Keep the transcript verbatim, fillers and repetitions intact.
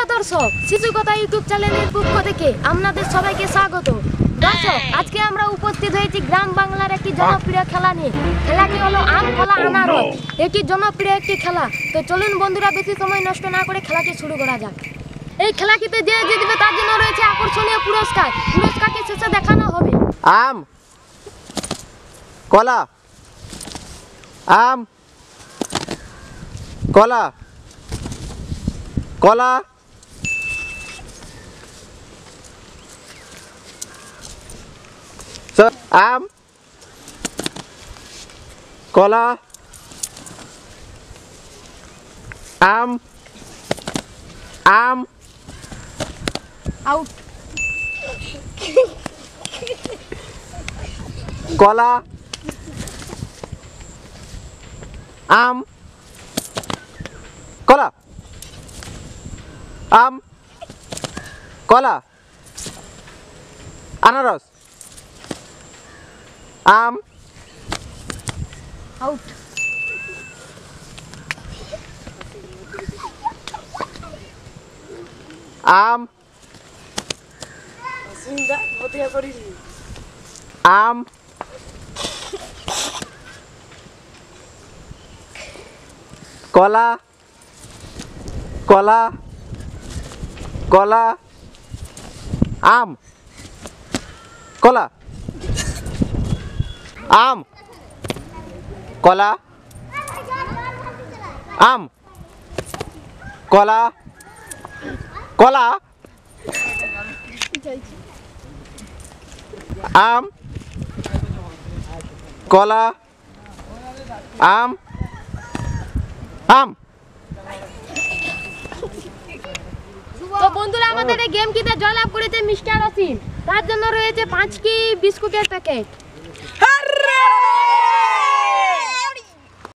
দর্শক, শিশু কথা ইউটিউব চ্যানেলের পক্ষ থেকে আপনাদের সবাইকে স্বাগত। দর্শক, আজকে আমরা উপস্থিত হয়েছি গ্রাম বাংলার একটি জনপ্রিয় খেলা নিয়ে। খেলাটি হলো আম কলা আনারস। এটি জনপ্রিয় একটি খেলা। তো চলুন বন্ধুরা, বেশি সময় নষ্ট না করে খেলাটি শুরু করা যাক। এই খেলাটিতে যে জিতবে তার জন্য রয়েছে আকর্ষণীয় পুরস্কার। পুরস্কারটি শেষে দেখানো হবে। আম কলা আম কলা কলা আম কলা আম আম আউট। কলা আম কলা আম কলা আনারস আম আউট। আম আম কলা কলা কলা আম কলা আম কলা আম কলা কলা আম কলা আম আম। তো বন্ধুরা, আমাদের এই গেমটিতে জয়লাভ করেছে মিস্টার অসীম। তার জন্য রয়েছে পাঁচটি বিস্কুটের প্যাকেট।